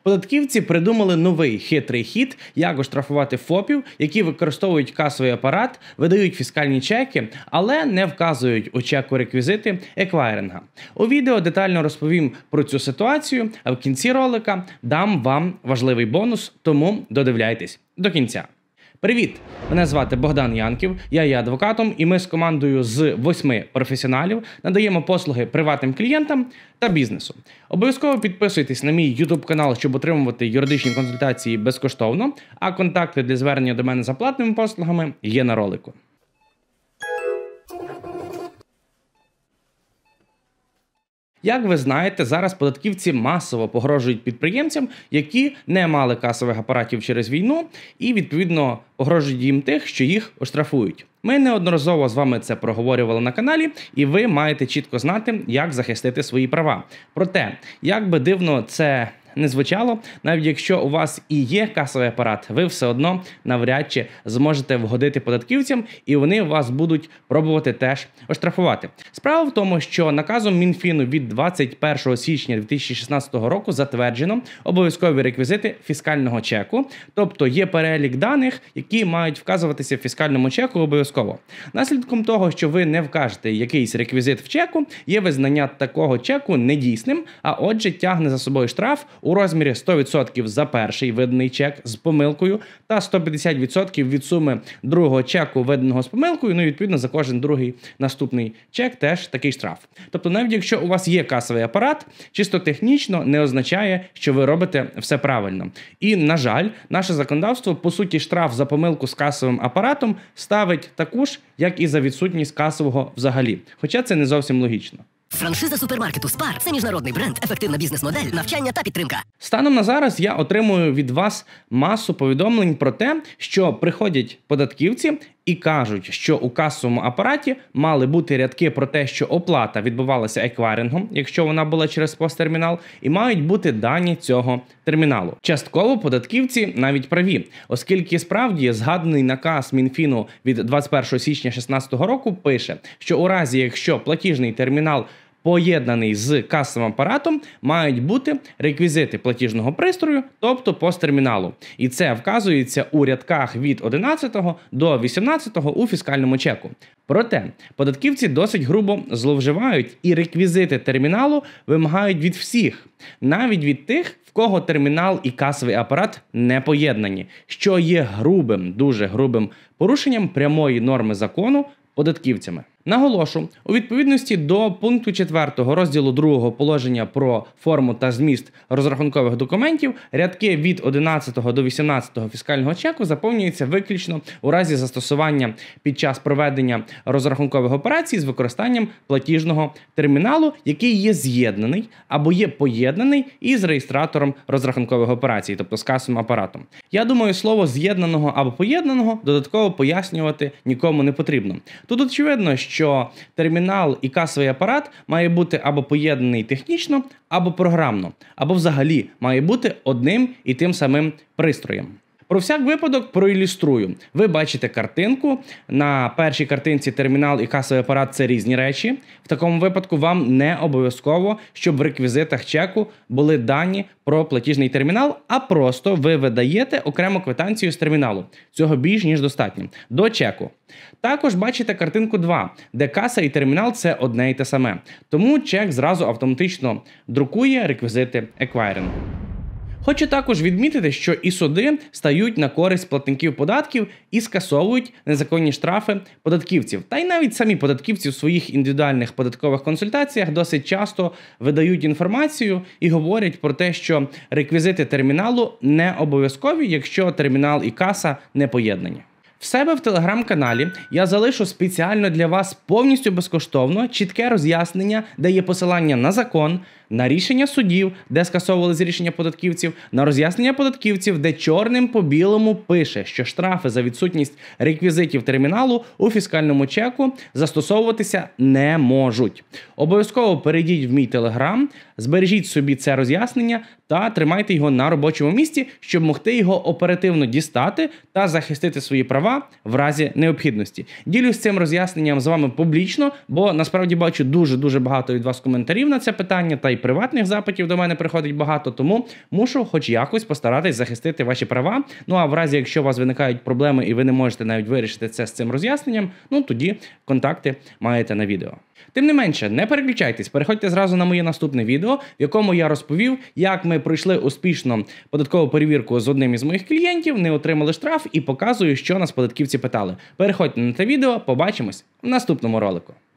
Податківці придумали новий хитрий хід, як оштрафувати ФОПів, які використовують касовий апарат, видають фіскальні чеки, але не вказують у чеку реквізити еквайринга. У відео детально розповім про цю ситуацію, а в кінці ролика дам вам важливий бонус, тому додивляйтесь до кінця. Привіт! Мене звати Богдан Янків, я є адвокатом, і ми з командою з 8 професіоналів надаємо послуги приватним клієнтам та бізнесу. Обов'язково підписуйтесь на мій YouTube канал, щоб отримувати юридичні консультації безкоштовно, а контакти для звернення до мене за платними послугами є на ролику. Як ви знаєте, зараз податківці масово погрожують підприємцям, які не мали касових апаратів через війну, і, відповідно, погрожують їм тих, що їх оштрафують. Ми неодноразово з вами це проговорювали на каналі, і ви маєте чітко знати, як захистити свої права. Проте, як би дивно це не звучало, навіть якщо у вас і є касовий апарат, ви все одно навряд чи зможете вгодити податківцям, і вони вас будуть пробувати теж оштрафувати. Справа в тому, що наказом Мінфіну від 21 січня 2016 року затверджено обов'язкові реквізити фіскального чеку, тобто є перелік даних, які мають вказуватися в фіскальному чеку обов'язково. Наслідком того, що ви не вкажете якийсь реквізит в чеку, є визнання такого чеку недійсним, а отже тягне за собою штраф у розмірі 100% за перший виданий чек з помилкою та 150% від суми другого чеку, виданого з помилкою, ну і відповідно за кожен другий наступний чек теж такий штраф. Тобто навіть якщо у вас є касовий апарат, чисто технічно не означає, що ви робите все правильно. І, на жаль, наше законодавство, по суті, штраф за помилку з касовим апаратом ставить таку ж, як і за відсутність касового взагалі. Хоча це не зовсім логічно. Франшиза супермаркету Spar – це міжнародний бренд, ефективна бізнес-модель, навчання та підтримка. Станом на зараз я отримую від вас масу повідомлень про те, що приходять податківці і кажуть, що у касовому апараті мали бути рядки про те, що оплата відбувалася еквайрингом, якщо вона була через POS-термінал, і мають бути дані цього терміналу. Частково податківці навіть праві, оскільки справді згаданий наказ Мінфіну від 21 січня 2016 року пише, що у разі, якщо платіжний термінал поєднаний з касовим апаратом, мають бути реквізити платіжного пристрою, тобто POS-терміналу. І це вказується у рядках від 11 до 18 у фіскальному чеку. Проте, податківці досить грубо зловживають і реквізити терміналу вимагають від всіх, навіть від тих, в кого термінал і касовий апарат не поєднані, що є грубим, дуже грубим порушенням прямої норми закону податківцями. Наголошу, у відповідності до пункту 4 розділу 2 положення про форму та зміст розрахункових документів, рядки від 11 до 18 фіскального чеку заповнюються виключно у разі застосування під час проведення розрахункових операцій з використанням платіжного терміналу, який є з'єднаний або є поєднаний із реєстратором розрахункових операцій, тобто з касовим апаратом. Я думаю, слово «з'єднаного» або «поєднаного» додатково пояснювати нікому не потрібно. Тут очевидно, що термінал і касовий апарат має бути або поєднаний технічно, або програмно, або взагалі має бути одним і тим самим пристроєм. Про всяк випадок проілюструю. Ви бачите картинку. На першій картинці термінал і касовий апарат – це різні речі. В такому випадку вам не обов'язково, щоб в реквізитах чеку були дані про платіжний термінал, а просто ви видаєте окрему квитанцію з терміналу. Цього більш ніж достатньо. До чеку. Також бачите картинку 2, де каса і термінал – це одне і те саме. Тому чек зразу автоматично друкує реквізити еквайрингу. Хочу також відмітити, що і суди стають на користь платників податків і скасовують незаконні штрафи податківців. Та й навіть самі податківці в своїх індивідуальних податкових консультаціях досить часто видають інформацію і говорять про те, що реквізити терміналу не обов'язкові, якщо термінал і каса не поєднані. В себе в телеграм-каналі я залишу спеціально для вас повністю безкоштовно чітке роз'яснення, де є посилання на закон, на рішення судів, де скасовували рішення податківців, на роз'яснення податківців, де чорним по білому пише, що штрафи за відсутність реквізитів терміналу у фіскальному чеку застосовуватися не можуть. Обов'язково перейдіть в мій телеграм, збережіть собі це роз'яснення та тримайте його на робочому місці, щоб могти його оперативно дістати та захистити свої права в разі необхідності. Ділюсь цим роз'ясненням з вами публічно, бо насправді бачу дуже багато від вас коментарів на це питання, та й приватних запитів до мене приходить багато, тому мушу хоч якось постаратись захистити ваші права. Ну а в разі, якщо у вас виникають проблеми і ви не можете навіть вирішити це з цим роз'ясненням, ну тоді контакти маєте на відео. Тим не менше, не переключайтесь, переходьте зразу на моє наступне відео, в якому я розповів, як ми пройшли успішно податкову перевірку з одним із моїх клієнтів, не отримали штраф і показую, що нас податківці питали. Переходьте на те відео, побачимось в наступному ролику.